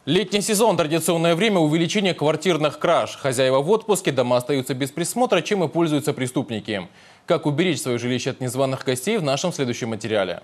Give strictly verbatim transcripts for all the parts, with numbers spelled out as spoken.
Летний сезон – традиционное время увеличения квартирных краж. Хозяева в отпуске, дома остаются без присмотра, чем и пользуются преступники. Как уберечь свое жилище от незваных гостей в нашем следующем материале.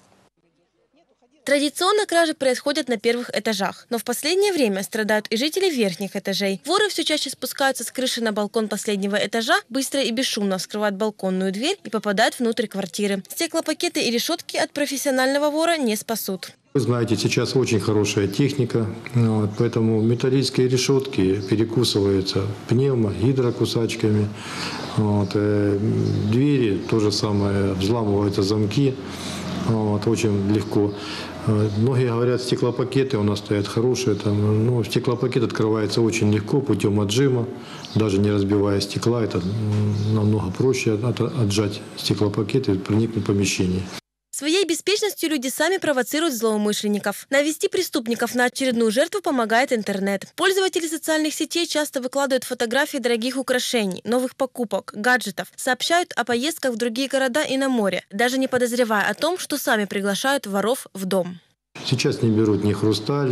Традиционно кражи происходят на первых этажах, но в последнее время страдают и жители верхних этажей. Воры все чаще спускаются с крыши на балкон последнего этажа, быстро и бесшумно вскрывают балконную дверь и попадают внутрь квартиры. Стеклопакеты и решетки от профессионального вора не спасут. Вы знаете, сейчас очень хорошая техника, вот, поэтому металлические решетки перекусываются пневмо, гидрокусачками. Вот, э, двери то же самое, взламываются замки, вот, очень легко. Многие говорят, стеклопакеты у нас стоят хорошие. Там, ну, стеклопакет открывается очень легко путем отжима, даже не разбивая стекла. Это намного проще отжать стеклопакет и проникнуть в помещение. Своей беспечностью люди сами провоцируют злоумышленников. Навести преступников на очередную жертву помогает интернет. Пользователи социальных сетей часто выкладывают фотографии дорогих украшений, новых покупок, гаджетов, сообщают о поездках в другие города и на море, даже не подозревая о том, что сами приглашают воров в дом. Сейчас не берут ни хрусталь,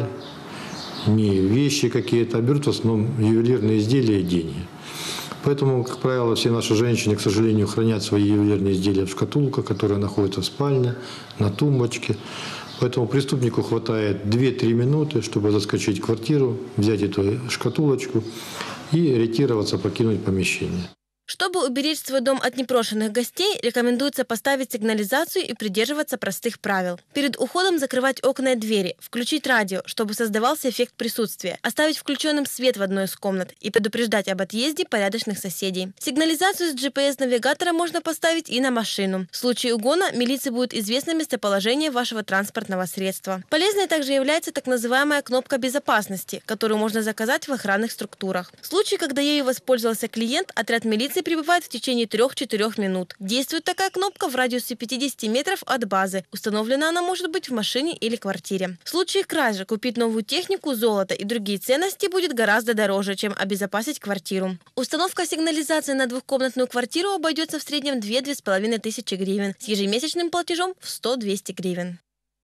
ни вещи какие-то, а берут в основном ювелирные изделия и деньги. Поэтому, как правило, все наши женщины, к сожалению, хранят свои ювелирные изделия в шкатулках, которые находятся в спальне, на тумбочке. Поэтому преступнику хватает две-три минуты, чтобы заскочить в квартиру, взять эту шкатулочку и ретироваться, покинуть помещение. Чтобы уберечь свой дом от непрошенных гостей, рекомендуется поставить сигнализацию и придерживаться простых правил. Перед уходом закрывать окна и двери, включить радио, чтобы создавался эффект присутствия, оставить включенным свет в одной из комнат и предупреждать об отъезде порядочных соседей. Сигнализацию с джи пи эс-навигатора можно поставить и на машину. В случае угона милиции будет известно местоположение вашего транспортного средства. Полезной также является так называемая кнопка безопасности, которую можно заказать в охранных структурах. В случае, когда ею воспользовался клиент, отряд милиции прибывает в течение трех-четырех минут. Действует такая кнопка в радиусе пятидесяти метров от базы. Установлена она может быть в машине или квартире. В случае кражи купить новую технику, золото и другие ценности будет гораздо дороже, чем обезопасить квартиру. Установка сигнализации на двухкомнатную квартиру обойдется в среднем две-две с половиной тысячи гривен с ежемесячным платежом в сто-двести гривен.